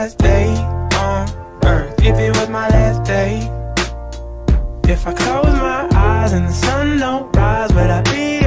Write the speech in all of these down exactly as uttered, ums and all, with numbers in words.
last day on earth, if it was my last day, if I close my eyes and the sun don't rise, would I be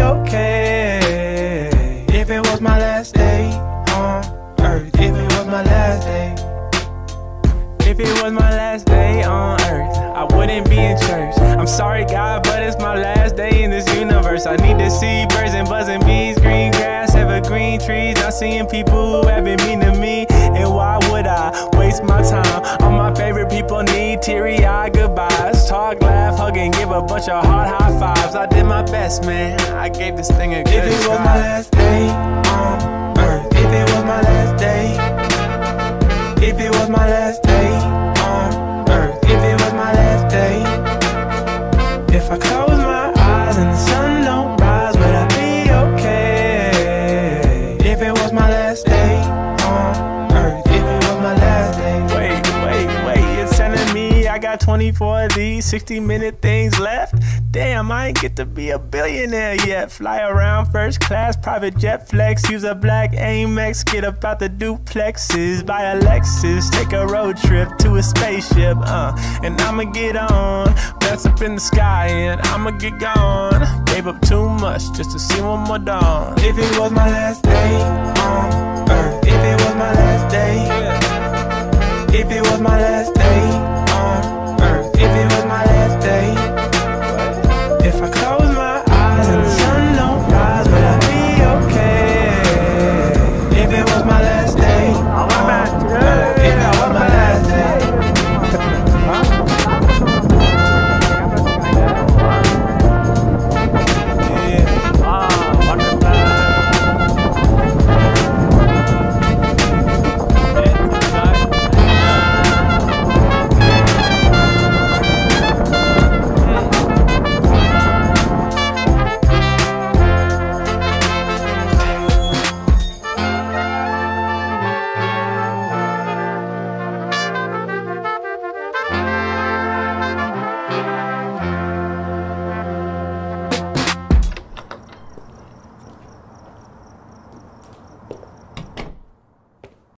okay? If it was my last day on earth, if it was my last day, if it was my last day on earth, I wouldn't be in church. I'm sorry God, but it's my last day in this universe. I need to see birds and buzzing bees, green grass, evergreen trees. Not seeing people who haven't mean to me. And why would I waste my time? All my favorite people need teary-eyed goodbyes. Talk, laugh, hug, and give a bunch of hard high fives. I did my best, man. I gave this thing a good If it was my last day on earth, if it was my last day, if it was my last day on earth, if it was my last day, if I close my eyes and the sun don't rise, would I be okay? If it was my last day on earth, if it was my last day. Wait, wait, wait, you're telling me I got twenty-four of these sixty minute things left? Damn, I ain't get to be a billionaire yet. Fly around first class, private jet flex, use a black Amex, get up out the duplexes, buy a Lexus, take a road trip to a spaceship, uh, and I'ma get on, bounce up in the sky and I'ma get gone. Gave up too much just to see one more dawn. If it was my last day on earth, if it was my last day, if it was my last day,